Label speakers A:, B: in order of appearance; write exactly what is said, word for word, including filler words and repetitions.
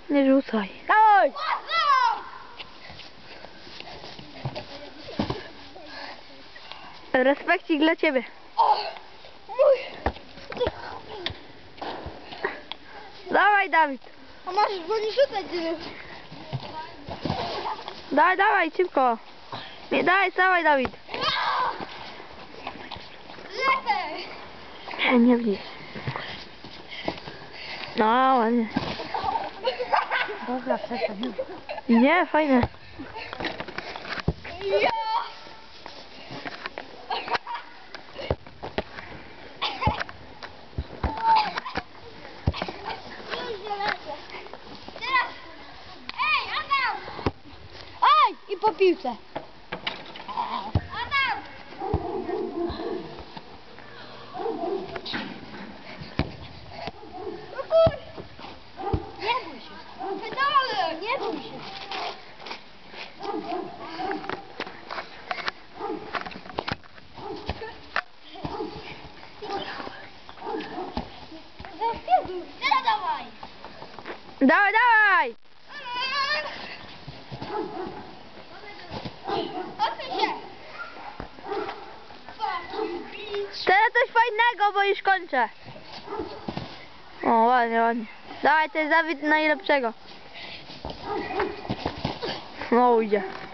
A: Nie rzucaj.
B: Dawaj!
A: Respekcik dla ciebie. Dawaj, Dawid.
B: A masz go nie rzucać.
A: Dawaj, dawaj, szybko. Nie, dawaj, dawaj, Dawid.
B: Lepiej!
A: Nie, nie wnisz. No, ładnie.
B: Dobra, przestań.
A: Nie, fajne.
B: Ja! Teraz! Ej, Adam! Ej! I po piłce. Adam! No kur... Nie bój się. Pedale! Nie bój się. Teraz dawaj!
A: Dawaj, dawaj.
B: Odsuń się!
A: Teraz coś fajnego, bo już kończę. O, ładnie, ładnie. Dawaj, to jest Dawid najlepszego. No, idzie.